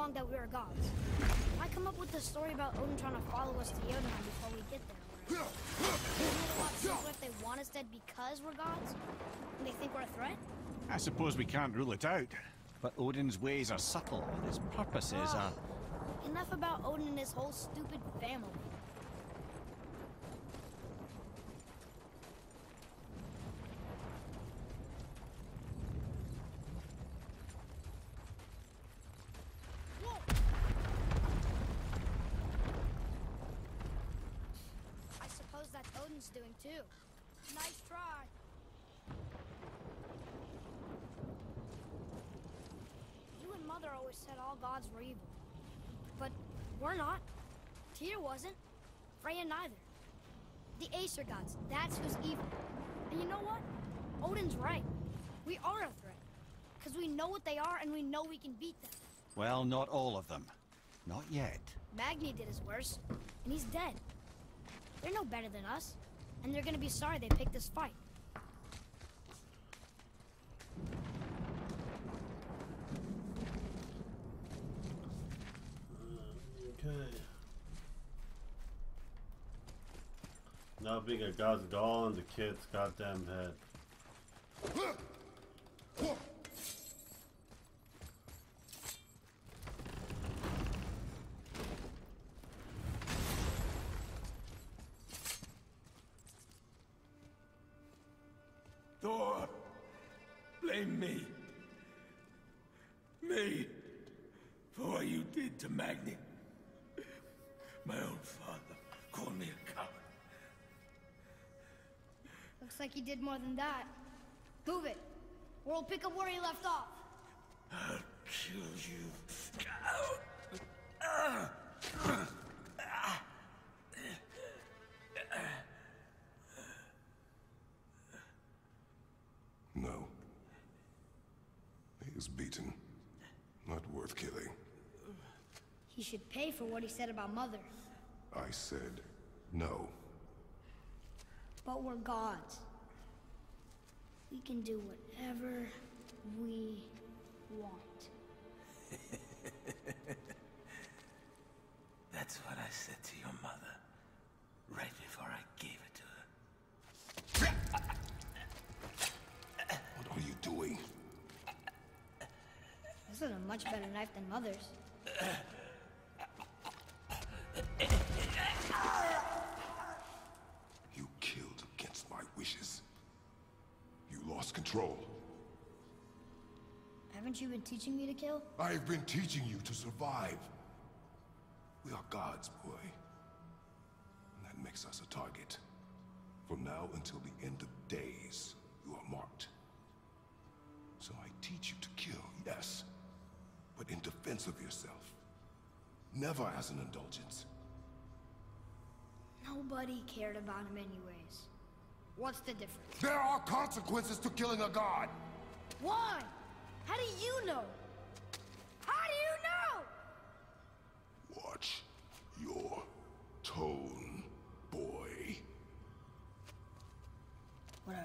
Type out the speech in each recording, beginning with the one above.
along that we are gods. I come up with the story about Odin trying to follow us to Jotunheim before we get there. Isn't it a lot simpler if they want us dead because we're gods? And they think we're a threat? I suppose we can't rule it out. But Odin's ways are subtle, and his purposes are... Enough about Odin and his whole stupid family. I suppose that's Odin's doing too. Nice try. You and Mother always said all gods were evil. But we're not. Tyr wasn't. Freya neither. The Aesir gods, that's who's evil. And you know what? Odin's right. We are a threat. Because we know what they are and we know we can beat them. Well, not all of them. Not yet. Magni did his worst, and he's dead. They're no better than us, and they're gonna be sorry they picked this fight. Okay. Now being a god's gall on the kid's goddamn head. Thor, blame me. Me. For what you did to Magni. My own father called me a coward. Looks like he did more than that. Move it, or we'll pick up where he left off. I'll kill you. No. He is beaten. Not worth killing. He should pay for what he said about Mother. I said no. But we're gods. We can do whatever we want. That's what I said to your mother, right before I gave it to her. What are you doing? This is a much better knife than Mother's. You killed against my wishes. You lost control. Haven't you been teaching me to kill? I've been teaching you to survive. We are gods, boy. And that makes us a target. From now until the end of days, you are marked. So I teach you to kill, yes, but in defense of yourself. Never as an indulgence. Nobody cared about him anyways. What's the difference? There are consequences to killing a god! Why? How do you know? How do you know? Watch your tone, boy. Whatever.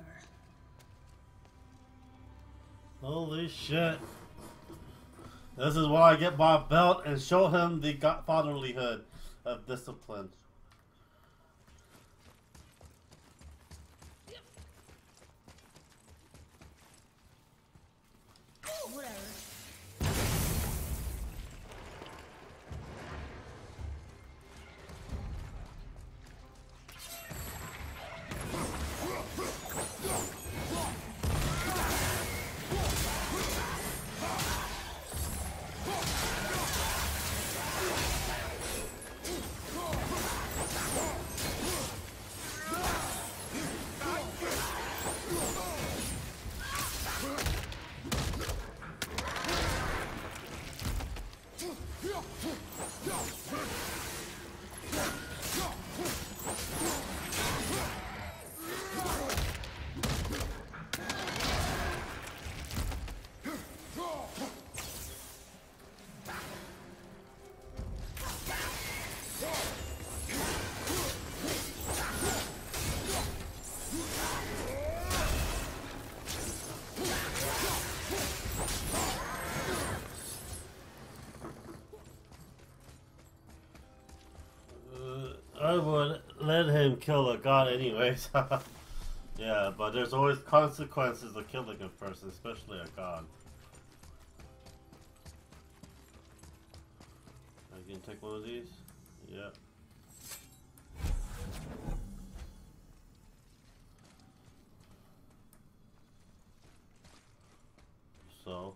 Holy shit. This is why I get my belt and show him the fatherlyhood of discipline. Whatever. let him kill a god anyways. Yeah, but there's always consequences of killing a person, especially a god. I can take one of these? Yep. So.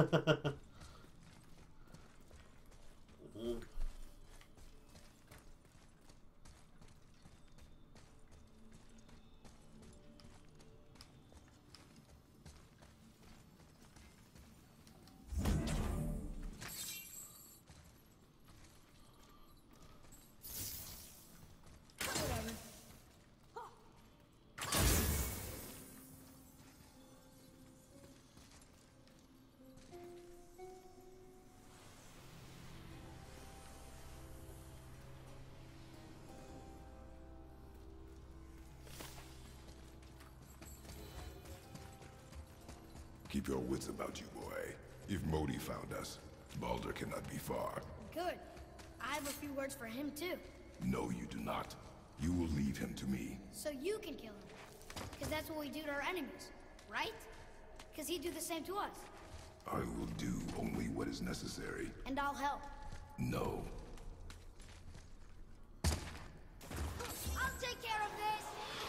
Keep your wits about you, boy. If Modi found us, Baldur cannot be far. Good. I have a few words for him, too. No, you do not. You will leave him to me. So you can kill him. Because that's what we do to our enemies, right? Because he'd do the same to us. I will do only what is necessary. And I'll help. No. I'll take care of this!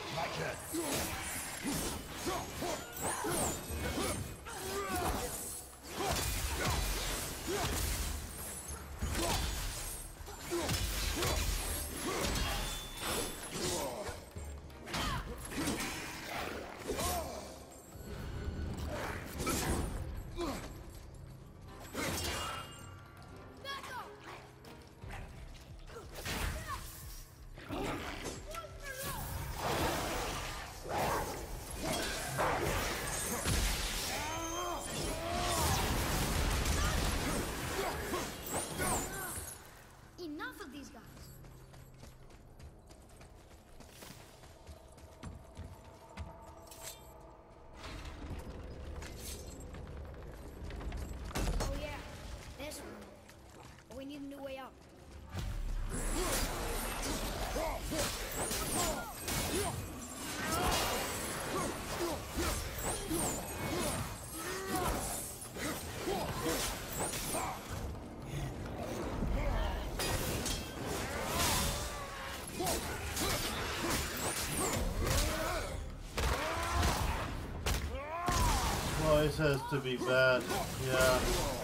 Enough of these guys. Oh yeah, this room. But we need a new way up. Oh, this has to be bad. Yeah.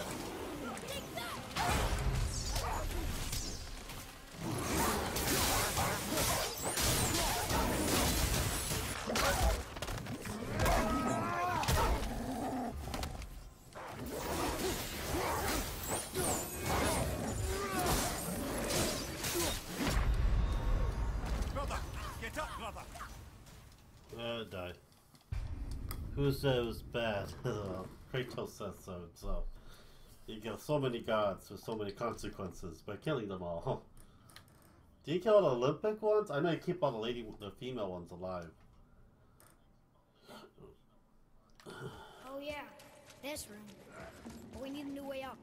Brother, get up, brother. Died. Who said it was bad? Kratos says so. You kill so many gods with so many consequences by killing them all. Do you kill the Olympic ones? I know you keep all the female ones alive. Oh yeah, this room. But we need a new way up.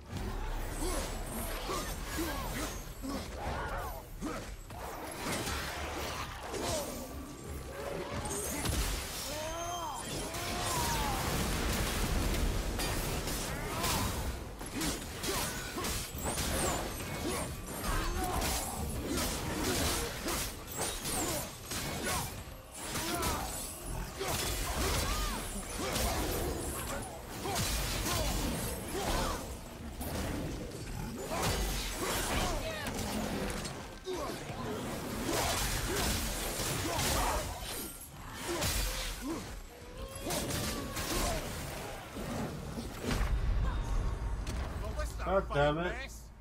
God damn it.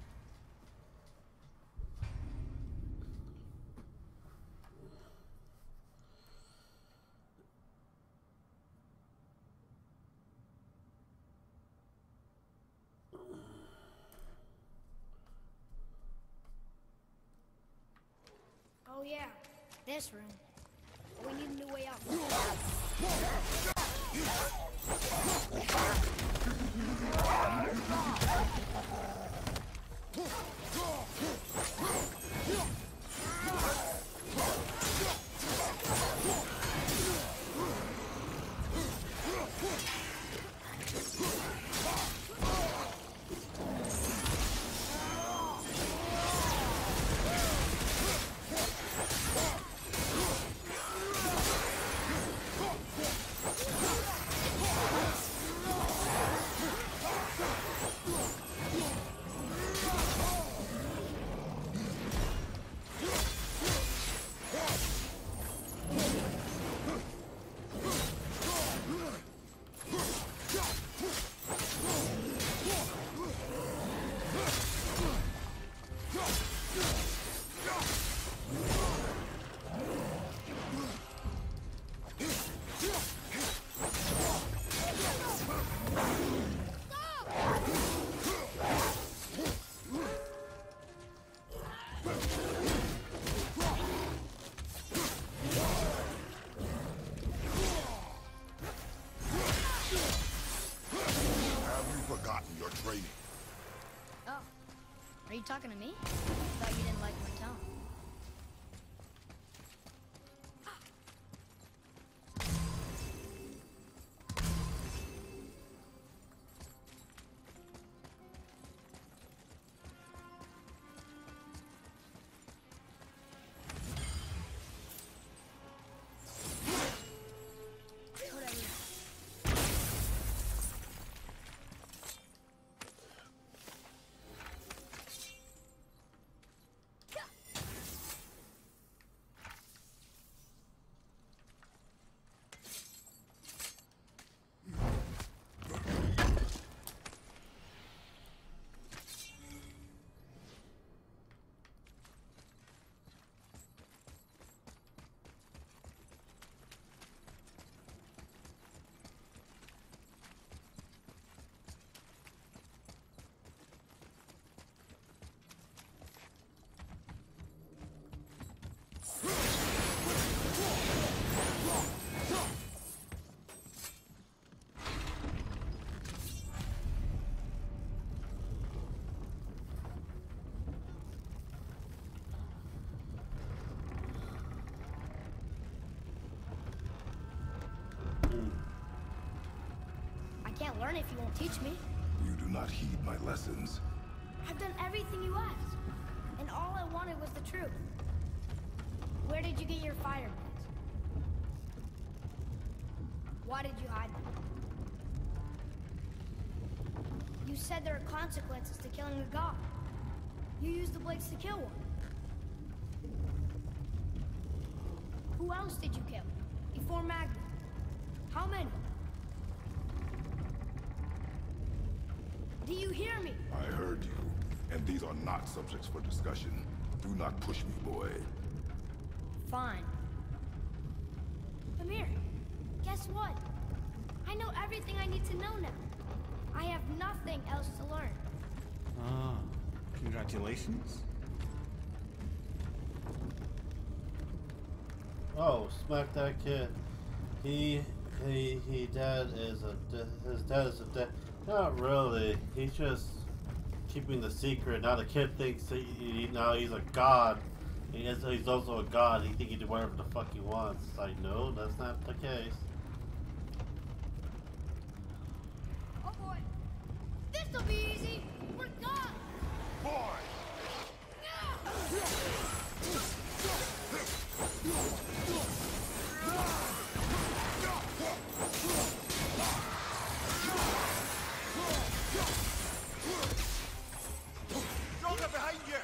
Oh yeah, this room. But we need a new way up. talking to me? Thought you didn't like my tone. I can't learn if you won't teach me. You do not heed my lessons. I've done everything you asked, and all I wanted was the truth. Where did you get your fire blades? Why did you hide them? You said there are consequences to killing a god. You used the blades to kill one. Who else did you kill? Before Magna? How many? Do you hear me? I heard you, and these are not subjects for discussion. Do not push me, boy. Fine. Amir, guess what? I know everything I need to know now. I have nothing else to learn. Ah, congratulations. Oh, smack that kid. He dad is his dad is a dad. Not really. He's just keeping the secret. Now the kid thinks now he's a god. He's also a god. He thinks he can do whatever the fuck he wants. Like, no, that's not the case. Oh boy, this'll be easy. We're gone. Boy! Stronger behind you!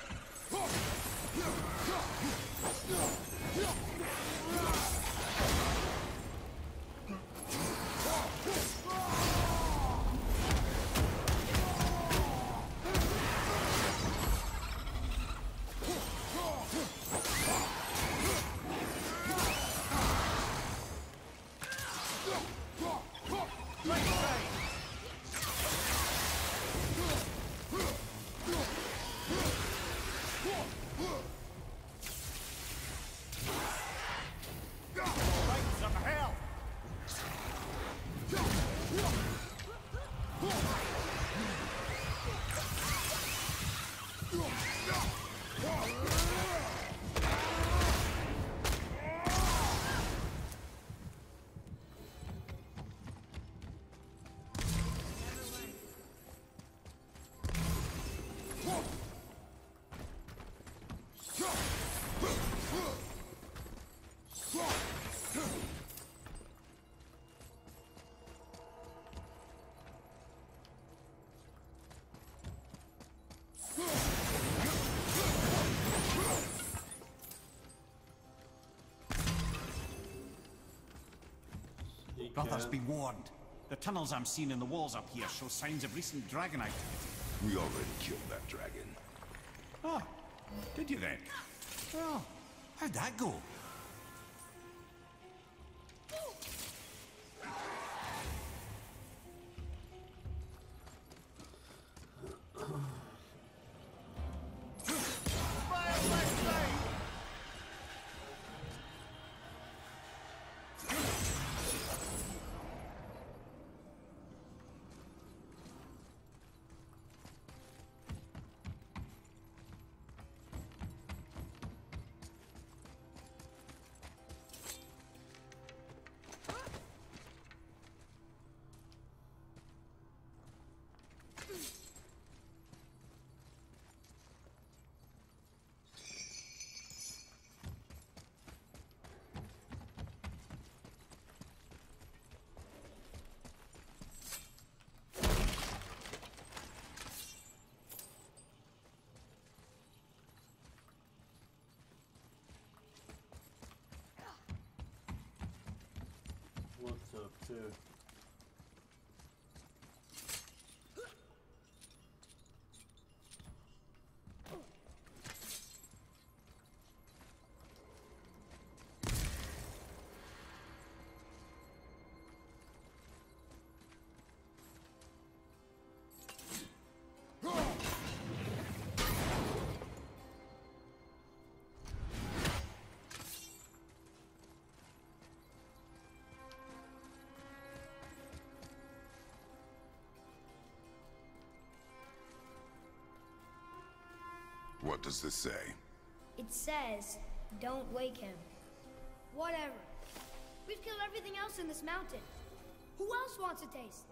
Brothers, be warned. The tunnels I'm seeing in the walls up here show signs of recent dragon activity. We already killed that dragon. Oh, did you then? Well, how'd that go? too. What does this say? It says, don't wake him. Whatever. We've killed everything else in this mountain. Who else wants a taste?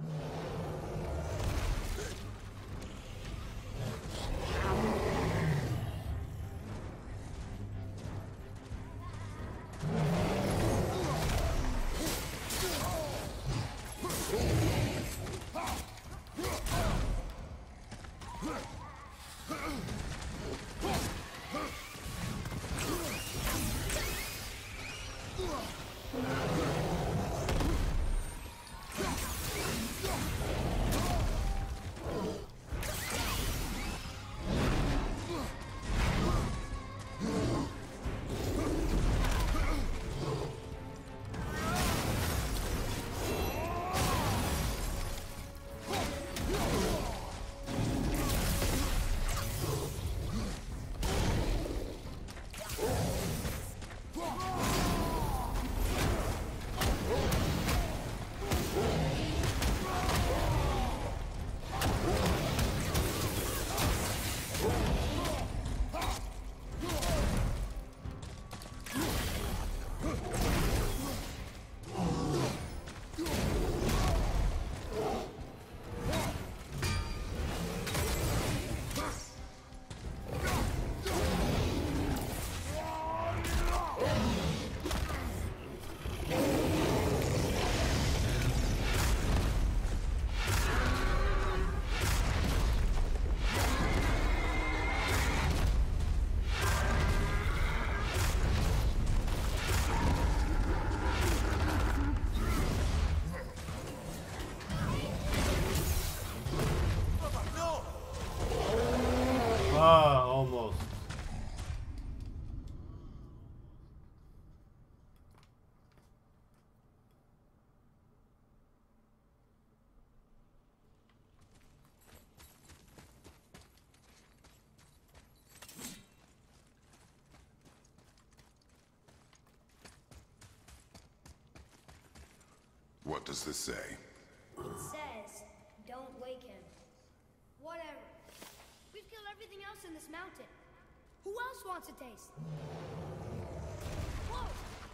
Ah, almost. What does this say? It says, don't wake him. Whatever. We've killed everything else in this mountain. Who else wants a taste? Whoa!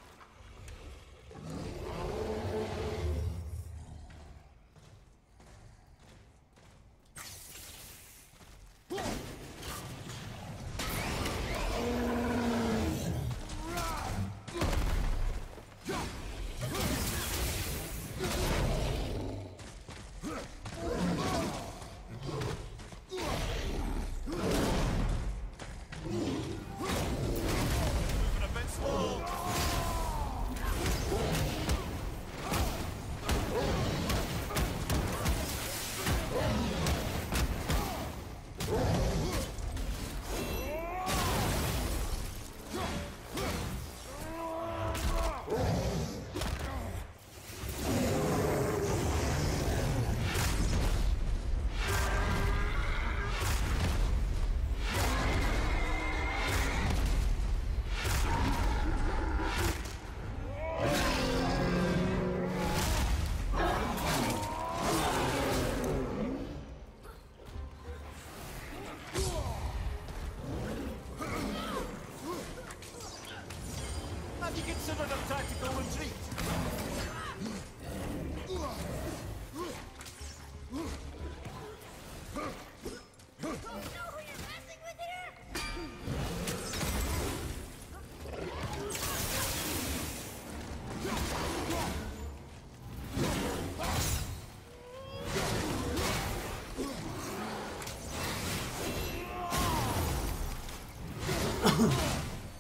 Have you considered a tactical retreat? Don't know who you're messing with here!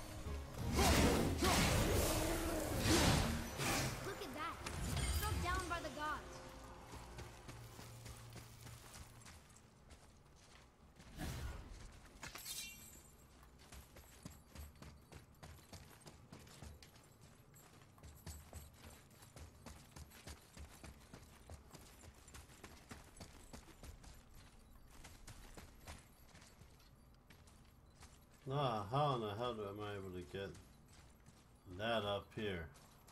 Look at that. Struck down by Ah, how in the hell am I able to get that up here?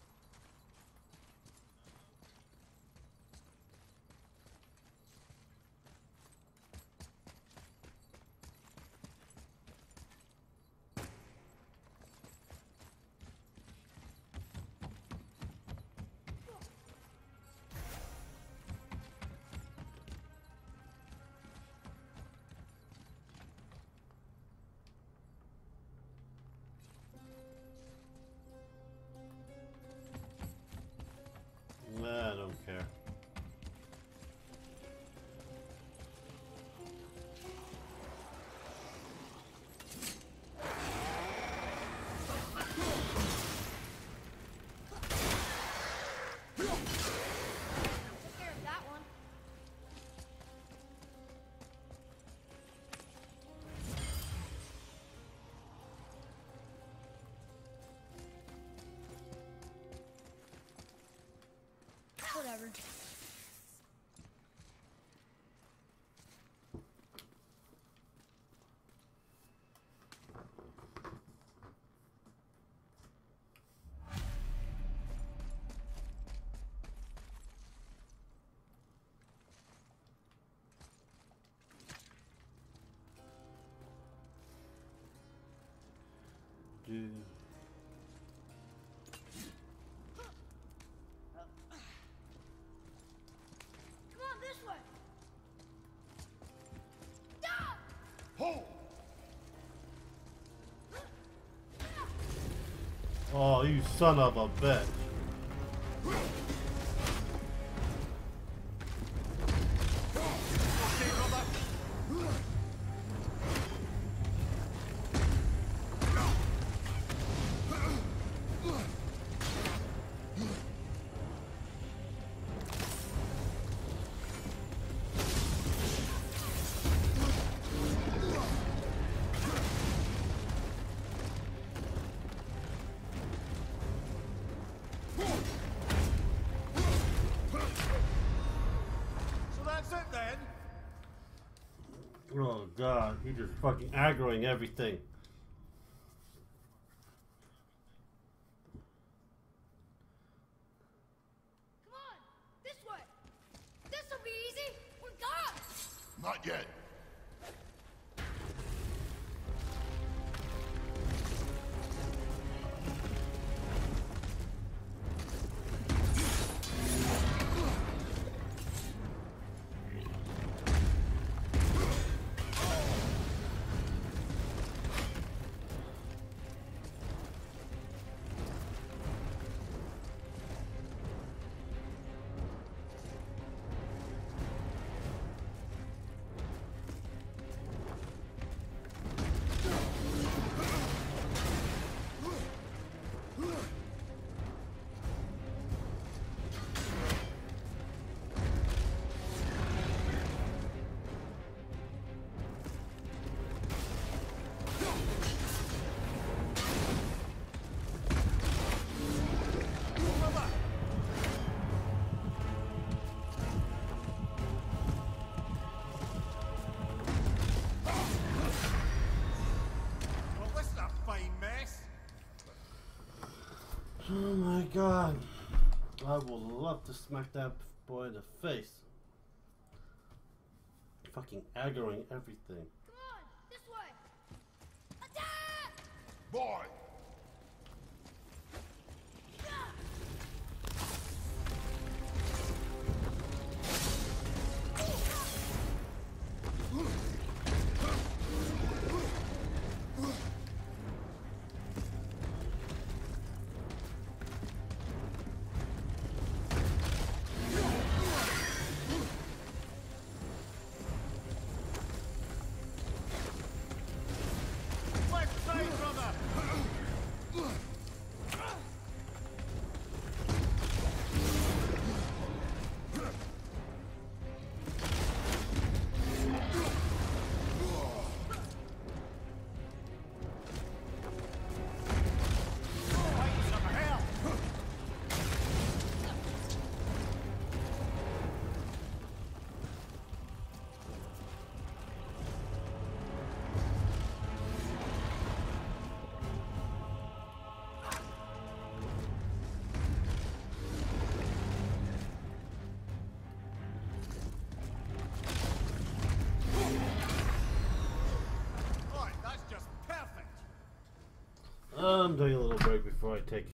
Nah, I don't care. Took care of that one. Whatever. Dude. Come on, this way. Stop! Hold! Oh, you son of a bitch. So that's it then? Oh god, he just fucking aggroing everything. Come on, this way. This'll be easy. We're gods. Not yet. Well, this is a fine mess. Oh my god. I would love to smack that boy in the face. Fucking aggroing everything. Come on, this way. Attack! Boy! Left side, brother! I'm doing a little break before I take